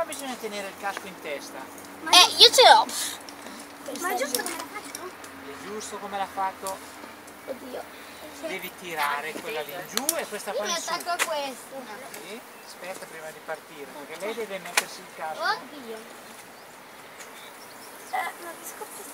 bisogna tenere il casco in testa. Io ce l'ho. Ma è giusto come l'ha fatto? È giusto come l'ha fatto. Oddio. Devi tirare quella lì in giù e questa qua in su. a questo. Sì, aspetta prima di partire, perché lei deve mettersi il casco. Oddio. Non riesco più.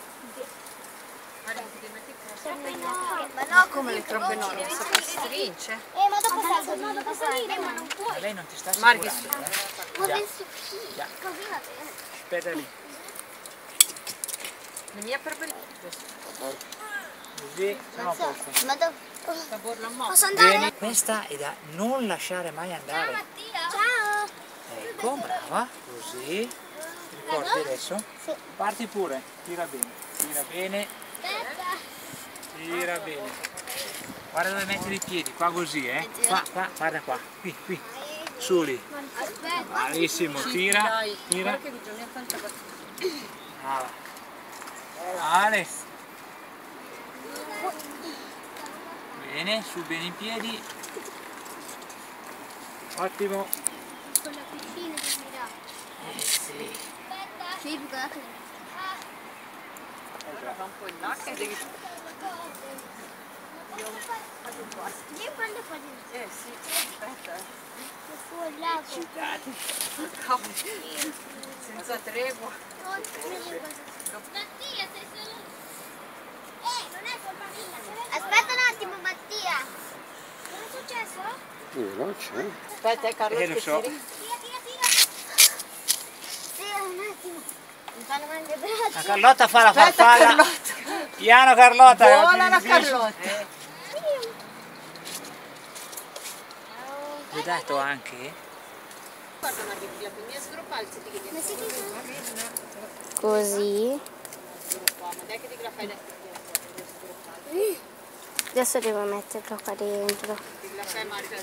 Ma no, Come le trombe no, non so che stringe. ma dopo salire, ma non puoi. Ma lei non ti sta Marghi, assicurando, Ma Già. penso sì. Già. Così va bene. Aspetta lì. La mia per Così, siamo a posto. Ma dopo... Posso Bene, questa è da non lasciare mai andare. Ciao. Ecco, brava, così. Ti ricordi adesso? Sì. Parti pure, tira bene, Aspetta. tira bene. Guarda dove mettere i piedi, qua così, Qua, guarda qua, qui, su lì. Aspetta. Bravissimo, tira. Guarda che bisogna tanta battuta. Brava. Ale. Bene, su bene in piedi. Ottimo. Con la piscina che mi dà. Sì. Sì, guardate. Va un po' in là che devi... Io quando fa di Sì, aspetta. su il lago. Cavolo. Senza tregua. Mattia, sei solo... non è colpa mia. Aspetta un attimo, Mattia. Cosa è successo? Non c'è. Aspetta, Carlo, Lo so. Tira. Sì, un attimo. Mi fanno male le braccia. La Carlotta fa la Aspetta, farfalla. Carlotta. Piano Carlotta. Vola la oggi- Carlotta. Gli ho dato anche? Guarda una Bibbia, mi sgruppalzi di che Ma sì, sì. Così. ma dai che ti la fai da Adesso devo metterlo qua dentro. la fai Marco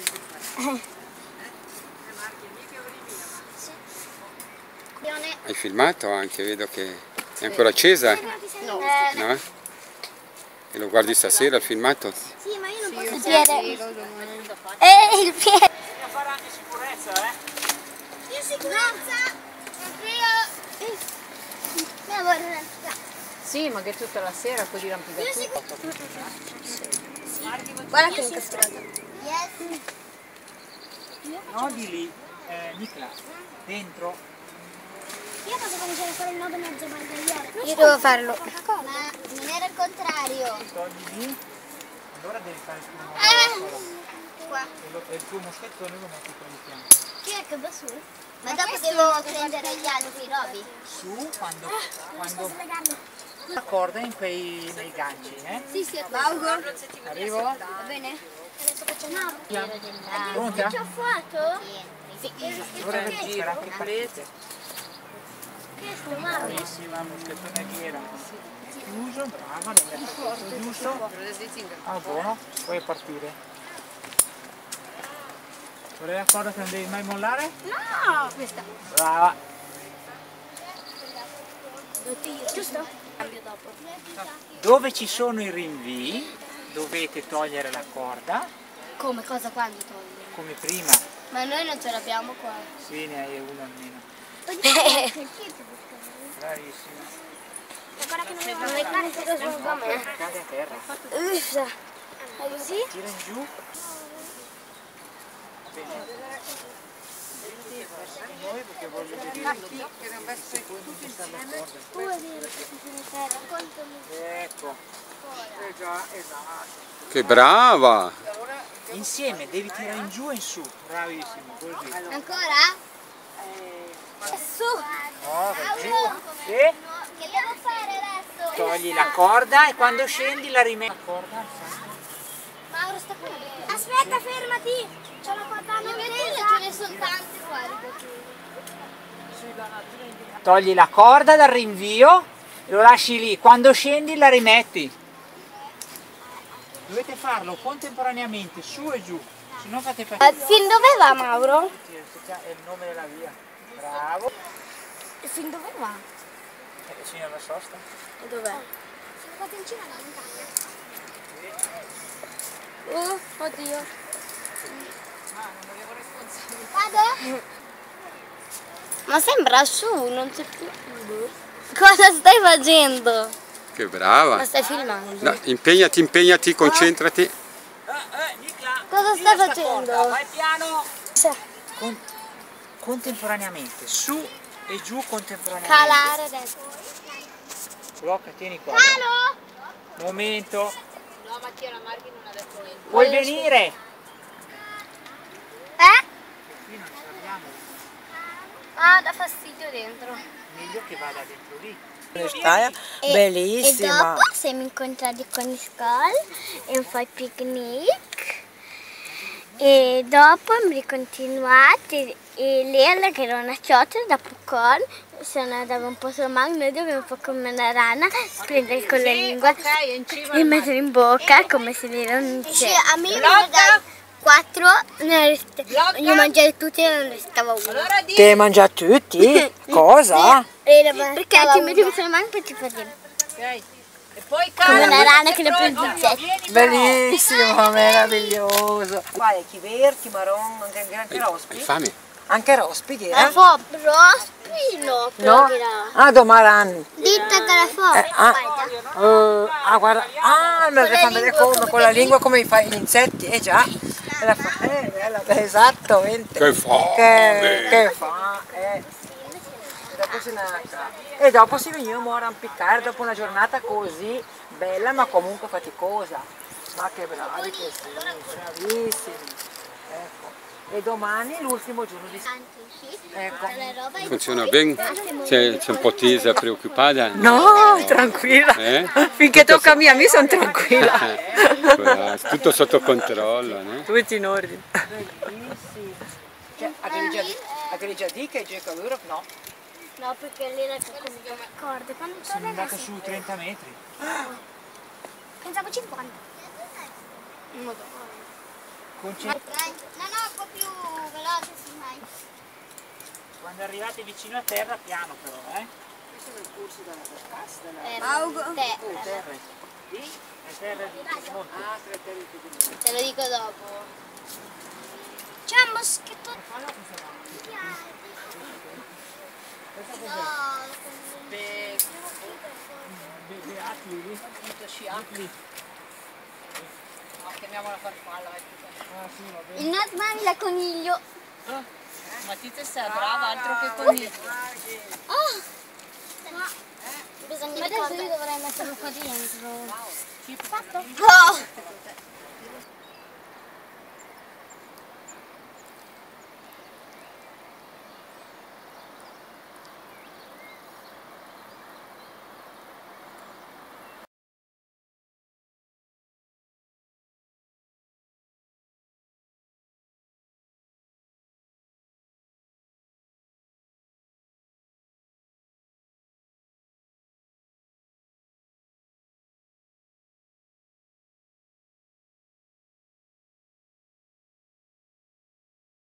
Hai filmato anche, vedo che è ancora accesa, No. no? E lo guardi stasera il filmato? Sì, ma io non posso Il vedere. piede. Il piede. Bisogna fare anche sicurezza, Io sicurezza. Io... Mi vorrei... Sì, ma che tutta la sera poi di rampicatura. Guarda che incastrato. Yes. No, di lì, Nicla, dentro. Io posso cominciare a fare il nodo mezzo barbagliere. Io devo farlo. Ma non era il contrario. Togli lì, allora devi fare il tuo moschetto. Qua. E il tuo moschettone lo metti qua di fianco. Chi è che va su? Ma dopo devo prendere gli altri, Roby. Su, quando la corda in nei ganci, Sì, sì. Arrivo? Va bene? Adesso facciamo... No. Pronta? Ci ho fatto? Sì. Allora respira che partite. Questo, mamma. Bravissima, moschettone ghera. Chiuso, brava, l'hai messo tutto giusto. Ah, buono, puoi partire. Qual è la corda che non devi mai mollare? No! Questa. Brava. Giusto? Dove ci sono i rinvii dovete togliere la corda, Come cosa quando togli? come prima. Ma noi non ce l'abbiamo qua. Sì, ne hai uno almeno. Bravissima. Ancora che non lo Non è cosa me. Cade a terra. Uffa. Così? Tira in giù. Bene. Noi perché voglio vedere tutti insieme. Ecco. Esatto. Che brava! Insieme devi tirare in giù e in su. Bravissimo, così. Ancora? Su! No, vai giù. Sì. Che devo fare adesso? Togli la corda e quando scendi la rimetti. La corda. Mauro sta qui. Aspetta, fermati! C'è una patata presa! Ce ne sono tante, guarda. Togli la corda dal rinvio e lo lasci lì. Quando scendi la rimetti. Dovete farlo contemporaneamente, su e giù. Se no fate fatica. Fin dove va Mauro? È il nome della via. Bravo. Fin dove va? Vicino alla sosta. E dov'è? Sono quasi in cima alla montagna. Oddio. Vado? Ma sembra su, non c'è più. Cosa stai facendo? Che brava. Ma stai filmando? No, impegnati, concentrati. Nicla, Cosa stai facendo? vai piano. Contemporaneamente, su e giù contemporaneamente. Calare adesso. Blocca, tieni qua. Calo! Momento. No, Mattia, la Marghi non ha detto niente. Vuoi venire? Qui non ce l'abbiamo. Ah, dà fastidio dentro. Meglio che vada dentro lì. E Bellissima. dopo siamo incontrati con il Nicole e fai picnic. E dopo abbiamo continuato e lei che era una ciotola da popcorn, sono andata un po' sul magno, noi dobbiamo fare come una rana, prendere con la lingua e mettere in bocca come se non c'è. A me mi dai 4, io mangiare tutti e non restava uno. Allora di... Te mangia tutti? Cosa? Perché ti metti sulla mano e poi ti facevi Ok. E poi come una rana che ne pronta. prende insetti. Bellissimo, meraviglioso. Guarda, chi verdi, marron, anche rospi. Hai fame? Anche rospi, che era? Rospino, No? Ah, domaran. Dita che la Guarda. Ah, me la fa vedere come, con la lingua come fai gli insetti. Già. La fa, bella, esattamente. Che fame! Che fa, E dopo si venivamo a arrampicare dopo una giornata così bella ma comunque faticosa. Ma che bravi che siete, bravissimi. Ecco. E domani è l'ultimo giorno di ecco. Funziona bene? Sei un po' tesa, preoccupata? No, tranquilla. Finché tocca a me sono tranquilla. Tutto sotto controllo, no? Tutti in ordine. Bellissimi. Cioè, a già di che gioca l'Europe? No. No, perché lei era come corde. Quando c'è Sono andato su 30 metri. Pensavo 50. No, un po' più veloce si mai. Quando arrivate vicino a terra, piano però, Terra. Lì è terra di monte. Te lo dico dopo. C'è un moschetto. No, chiamiamola farfalla. Il Natman da coniglio. Matita sta brava, altro che coniglio. Bisogna adesso io dovrei metterlo qua dentro. Fatto?